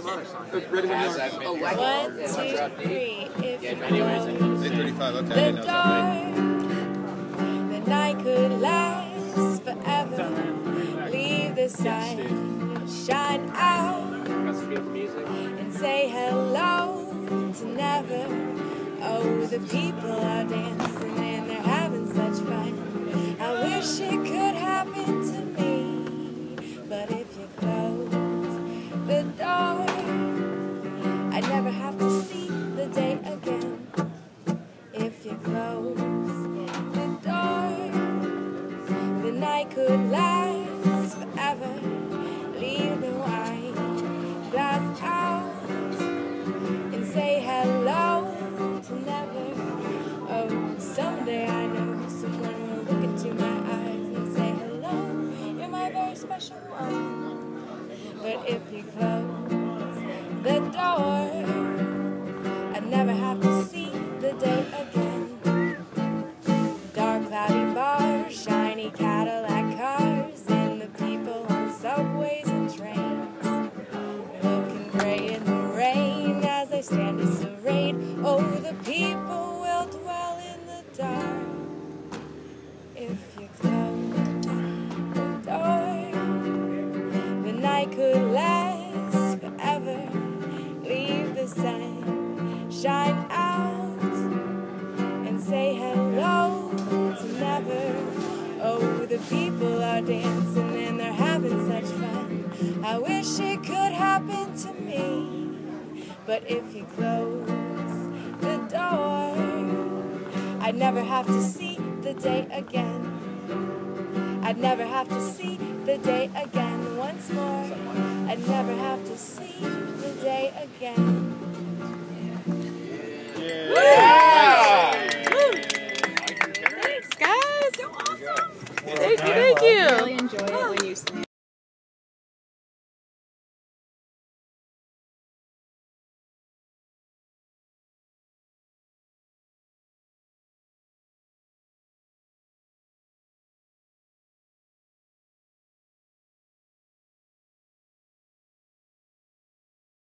Ready when you are. 1, 2, 3. If you close 8:35. Okay, I the didn't know that. door, the night could last forever. Leave the sun shine out and say hello to never. Oh, the people are dancing and they're having such fun. I wish it could happen to me, but if you close the door, I'd never have to see the day again. If you close the door, the night could last forever. Leave the wine glass out and say hello to never. Oh, someday I know someone will look into my eyes and say hello, you're my very special one. But if you close the door, I'd never have to see the day again. Dark cloudy bars, shiny Cadillac cars, and the people on subways and trains, looking gray in the rain as they stand disarrayed. Oh, the people will dwell in the dark. If you close the door, the night could last forever. Leave the sun shine out and say hello to never. Oh, the people are dancing and they're having such fun. I wish it could happen to me, but if you close the door, I'd never have to see the day again. I'd never have to see the day again once more. I'd never have to see the day again. Yeah. Thanks, guys. So awesome. Thank Thank you. I really enjoy it when you sing.